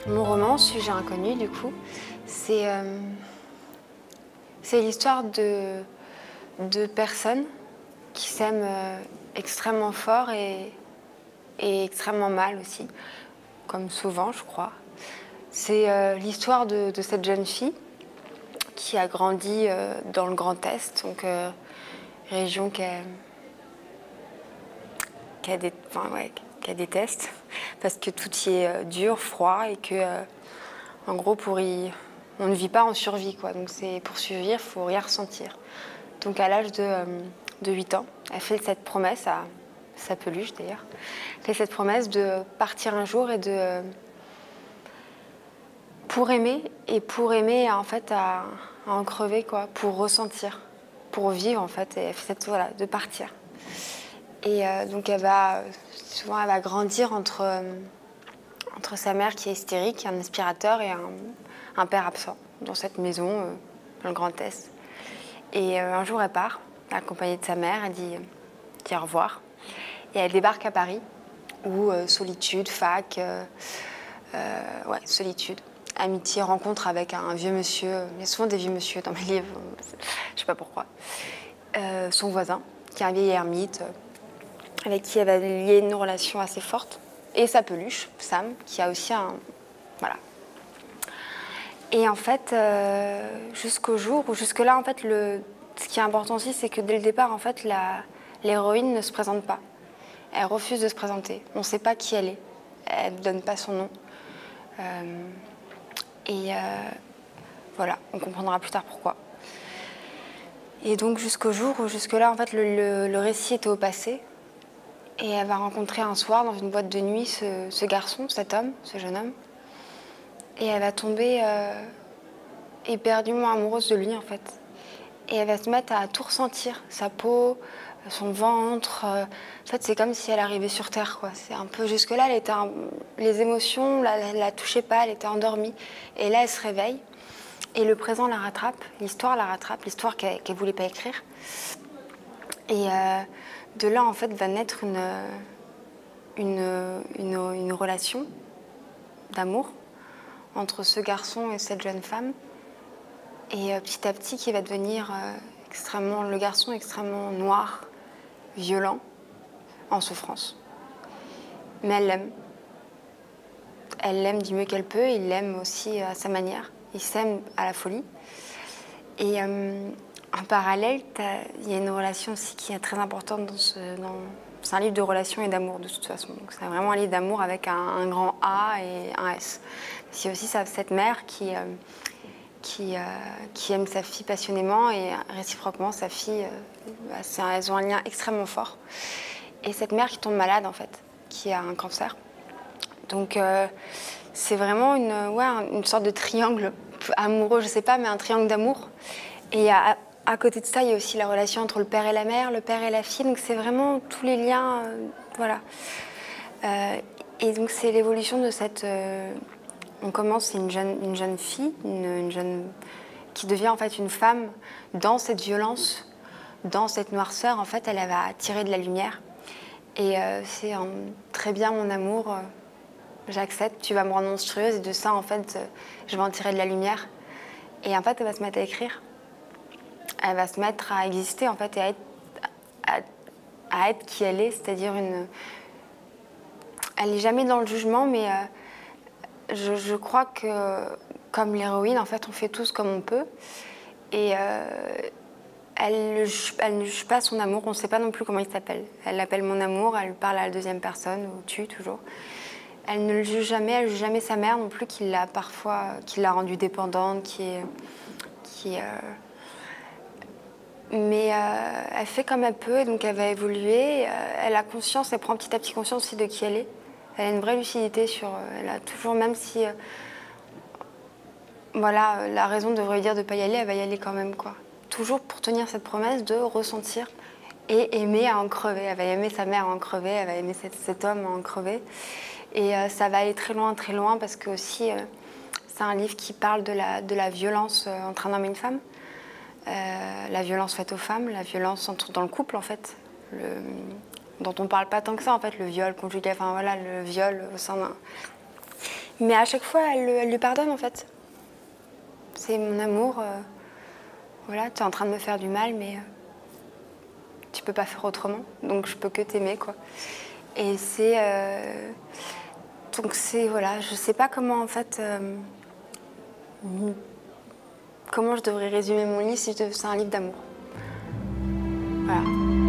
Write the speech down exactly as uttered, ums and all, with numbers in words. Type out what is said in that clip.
Mon roman, Sujet inconnu, du coup, c'est euh, c'est l'histoire de, de personnes qui s'aiment euh, extrêmement fort et, et extrêmement mal aussi, comme souvent, je crois. C'est euh, l'histoire de, de cette jeune fille qui a grandi euh, dans le Grand Est, donc euh, région qu'elle qu'elle dé, enfin, ouais, qu'elle déteste, parce que tout y est euh, dur, froid, et que, euh, en gros, pour y, on ne vit pas en survie, quoi. Donc c'est pour survivre, il faut rien ressentir. Donc à l'âge de, euh, de huit ans, elle fait cette promesse à sa peluche d'ailleurs, elle fait cette promesse de partir un jour et de euh, pour aimer et pour aimer en fait à, à en crever, quoi, pour ressentir, pour vivre en fait, et elle fait cette, voilà, de partir. Et euh, donc elle va souvent elle va grandir entre euh, entre sa mère qui est hystérique, un aspirateur, et un, un père absent dans cette maison euh, dans le Grand Est. Et euh, un jour elle part accompagnée de sa mère, elle dit, dit au revoir et elle débarque à Paris où euh, solitude, fac, euh, euh, ouais solitude, amitié, rencontre avec un vieux monsieur. Il y a souvent des vieux monsieur dans mes livres, je sais pas pourquoi. Euh, son voisin qui est un vieil ermite, avec qui elle va lier une relation assez forte, et sa peluche, Sam, qui a aussi un... Voilà. Et en fait, euh, jusqu'au jour où, jusque-là, en fait, le, ce qui est important aussi, c'est que dès le départ, en fait, l'héroïne ne se présente pas. Elle refuse de se présenter. On ne sait pas qui elle est. Elle ne donne pas son nom. Euh, et euh, voilà, on comprendra plus tard pourquoi. Et donc, jusqu'au jour où, jusque-là, en fait, le, le, le récit était au passé. Et elle va rencontrer un soir dans une boîte de nuit ce, ce garçon, cet homme, ce jeune homme. Et elle va tomber euh, éperdument amoureuse de lui en fait. Et elle va se mettre à tout ressentir, sa peau, son ventre. Euh, en fait, c'est comme si elle arrivait sur Terre, quoi. C'est un peu jusque-là, elle était un... les émotions la, la, la touchaient pas, elle était endormie. Et là, elle se réveille. Et le présent la rattrape, l'histoire la rattrape, l'histoire qu'elle qu'elle voulait pas écrire. Et euh, de là, en fait, va naître une, une, une, une relation d'amour entre ce garçon et cette jeune femme. Et euh, petit à petit, qui va devenir euh, extrêmement, le garçon extrêmement noir, violent, en souffrance. Mais elle l'aime. Elle l'aime du mieux qu'elle peut, il l'aime aussi à sa manière. Ils s'aiment à la folie. Et euh, en parallèle, il y a une relation aussi qui est très importante dans ce... Dans, c'est un livre de relations et d'amour, de toute façon. Donc c'est vraiment un livre d'amour avec un, un grand A et un S. C'est aussi ça, cette mère qui, euh, qui, euh, qui aime sa fille passionnément, et réciproquement, sa fille, euh, bah, un, elles ont un lien extrêmement fort. Et cette mère qui tombe malade, en fait, qui a un cancer. Donc euh, c'est vraiment une, ouais, une sorte de triangle amoureux, je sais pas, mais un triangle d'amour. Et à, à côté de ça, il y a aussi la relation entre le père et la mère, le père et la fille. Donc c'est vraiment tous les liens, euh, voilà. Euh, et donc c'est l'évolution de cette... Euh, on commence, c'est une jeune, une jeune fille, une, une jeune qui devient en fait une femme dans cette violence, dans cette noirceur. En fait, elle, elle va tirer de la lumière. Et euh, c'est euh, très bien mon amour. Euh, J'accepte, tu vas me rendre monstrueuse, et de ça, en fait, euh, je vais en tirer de la lumière. Et en fait, elle va se mettre à écrire. Elle va se mettre à exister, en fait, et à être, à, à être qui elle est, c'est-à-dire une... Elle n'est jamais dans le jugement, mais euh, je, je crois que, comme l'héroïne, en fait, on fait tous comme on peut. Et euh, elle, elle ne juge pas son amour, on ne sait pas non plus comment il s'appelle. Elle l'appelle mon amour, elle parle à la deuxième personne, ou tu, toujours. Elle ne le juge jamais, elle ne juge jamais sa mère non plus, qui l'a parfois, qui l'a rendue dépendante, qui est... Qui, euh... Mais euh, elle fait comme elle peut, et donc elle va évoluer. Elle a conscience, elle prend petit à petit conscience aussi de qui elle est. Elle a une vraie lucidité sur... Elle a toujours, même si... Euh, voilà, la raison devrait dire de ne pas y aller, elle va y aller quand même, quoi. Toujours pour tenir cette promesse de ressentir et aimer à en crever. Elle va aimer sa mère à en crever, elle va aimer cet, cet homme à en crever. Et euh, ça va aller très loin, très loin, parce que aussi, euh, c'est un livre qui parle de la, de la violence euh, entre un homme et une femme. Euh, la violence faite aux femmes, la violence entre, dans le couple, en fait, le, dont on ne parle pas tant que ça, en fait, le viol conjugal, enfin voilà, le viol au sein d'un... Mais à chaque fois, elle, elle lui pardonne en fait. C'est mon amour. Euh, voilà, tu es en train de me faire du mal, mais euh, tu peux pas faire autrement. Donc je peux que t'aimer, quoi. Et c'est... Euh, donc c'est, voilà, je sais pas comment en fait... Euh, comment je devrais résumer mon livre si je devais- c'est un livre d'amour. Voilà.